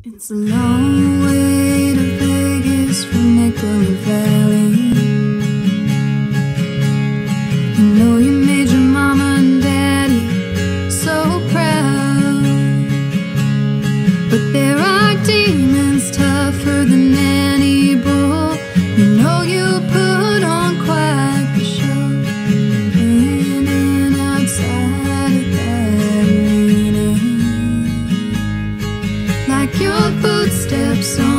It's a long way to Vegas from Nickel Valley. You know you made your mama and daddy so proud, but there are demons tougher than any bull. You know you put on quite the show, in and outside of that arena, like your footsteps on